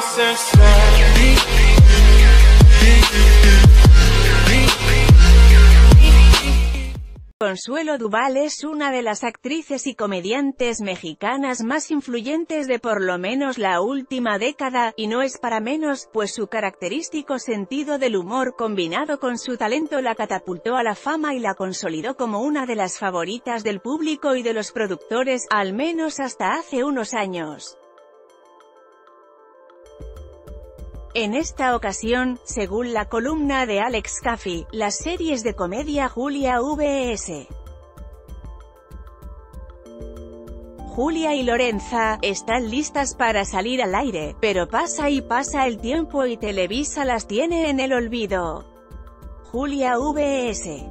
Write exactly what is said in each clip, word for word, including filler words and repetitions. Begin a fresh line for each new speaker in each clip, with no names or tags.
Consuelo Duval es una de las actrices y comediantes mexicanas más influyentes de por lo menos la última década, y no es para menos, pues su característico sentido del humor combinado con su talento la catapultó a la fama y la consolidó como una de las favoritas del público y de los productores, al menos hasta hace unos años. En esta ocasión, según la columna de Alex Caffey, las series de comedia Julia vs Julia y Lorenza están listas para salir al aire, pero pasa y pasa el tiempo y Televisa las tiene en el olvido. Julia vs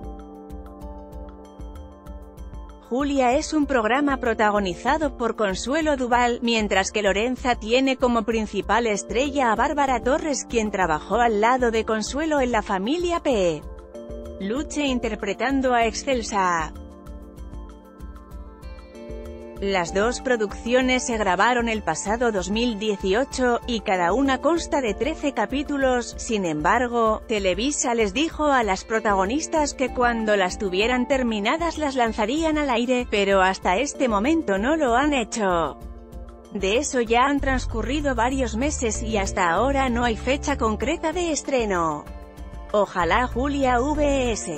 Julia es un programa protagonizado por Consuelo Duval, mientras que Lorenza tiene como principal estrella a Bárbara Torres, quien trabajó al lado de Consuelo en La Familia Peluche interpretando a Excelsa. Las dos producciones se grabaron el pasado dos mil dieciocho, y cada una consta de trece capítulos. Sin embargo, Televisa les dijo a las protagonistas que cuando las tuvieran terminadas las lanzarían al aire, pero hasta este momento no lo han hecho. De eso ya han transcurrido varios meses y hasta ahora no hay fecha concreta de estreno. Ojalá Julia vs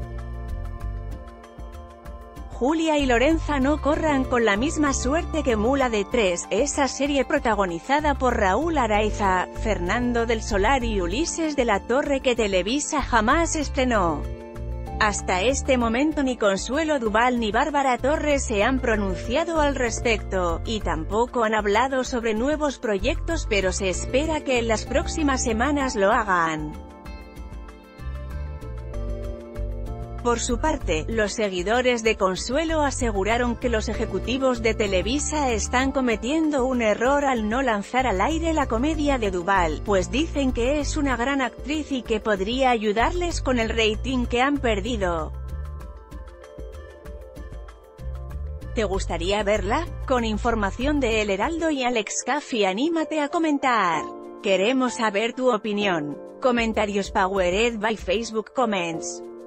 Julia y Lorenza no corran con la misma suerte que Mula de Tres, esa serie protagonizada por Raúl Araiza, Fernando del Solar y Ulises de la Torre que Televisa jamás estrenó. Hasta este momento ni Consuelo Duval ni Bárbara Torres se han pronunciado al respecto, y tampoco han hablado sobre nuevos proyectos, pero se espera que en las próximas semanas lo hagan. Por su parte, los seguidores de Consuelo aseguraron que los ejecutivos de Televisa están cometiendo un error al no lanzar al aire la comedia de Duval, pues dicen que es una gran actriz y que podría ayudarles con el rating que han perdido. ¿Te gustaría verla? Con información de El Heraldo y Alex Caffey, anímate a comentar. Queremos saber tu opinión. Comentarios powered by Facebook Comments.